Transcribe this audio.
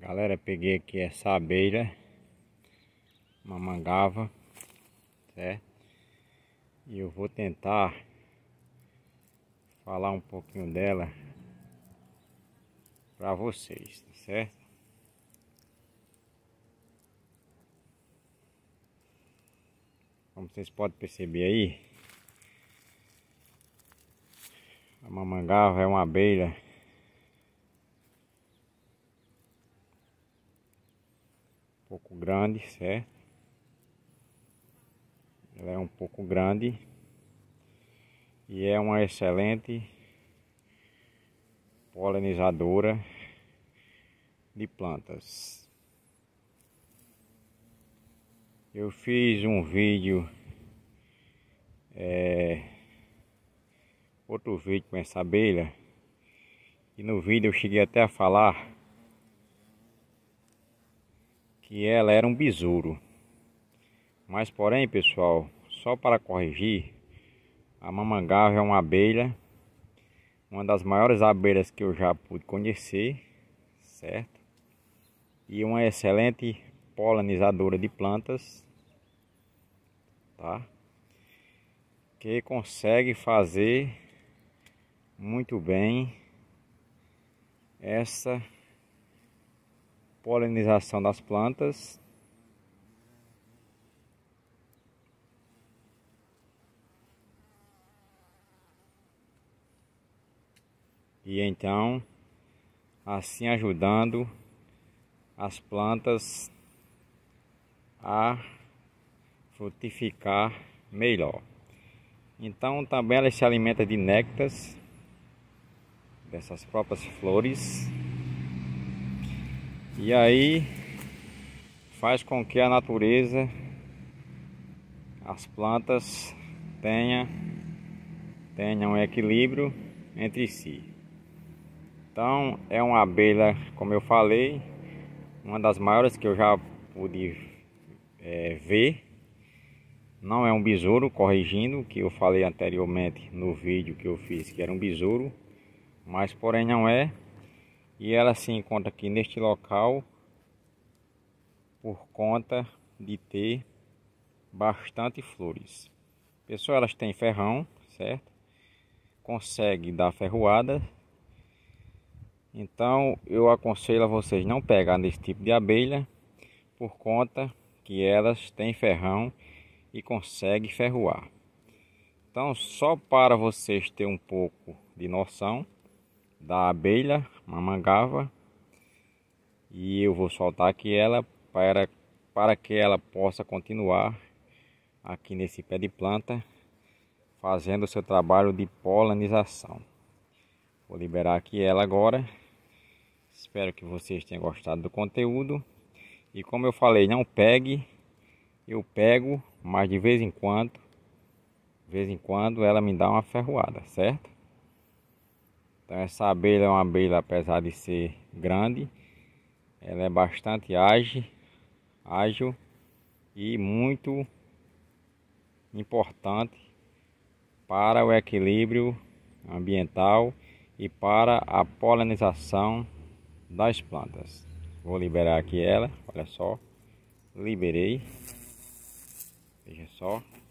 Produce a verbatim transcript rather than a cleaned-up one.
Galera, peguei aqui essa abelha mamangava, certo? E eu vou tentar falar um pouquinho dela para vocês, certo? Como vocês podem perceber aí, a mamangava é uma abelha um pouco grande, certo? Ela é um pouco grande e é uma excelente polinizadora de plantas. Eu fiz um vídeo, é, outro vídeo com essa abelha, e no vídeo eu cheguei até a falar que ela era um besouro. Mas porém, pessoal, só para corrigir, a mamangava é uma abelha, uma das maiores abelhas que eu já pude conhecer, certo? E uma excelente polinizadora de plantas, tá? Que consegue fazer muito bem essa polinização das plantas. E então, assim ajudando as plantas a frutificar melhor. Então também ela se alimenta de néctares dessas próprias flores. E aí faz com que a natureza, as plantas tenha, tenham um equilíbrio entre si. Então é uma abelha, como eu falei, uma das maiores que eu já pude é, ver. Não é um besouro, corrigindo o que eu falei anteriormente no vídeo que eu fiz, que era um besouro, mas porém não é. E ela se encontra aqui neste local por conta de ter bastante flores. Pessoal, elas têm ferrão, certo? Consegue dar ferroada. Então eu aconselho a vocês não pegar nesse tipo de abelha, por conta que elas têm ferrão e conseguem ferroar. Então, só para vocês terem um pouco de noção da abelha mamangava, e eu vou soltar aqui ela para, para que ela possa continuar aqui nesse pé de planta fazendo o seu trabalho de polinização. Vou liberar aqui ela agora. Espero que vocês tenham gostado do conteúdo. E como eu falei, não pegue, eu pego, mas de vez em quando, de vez em quando ela me dá uma ferroada, certo? Então essa abelha é uma abelha, apesar de ser grande, ela é bastante ágil, ágil e muito importante para o equilíbrio ambiental e para a polinização das plantas. Vou liberar aqui ela, olha só, liberei, veja só.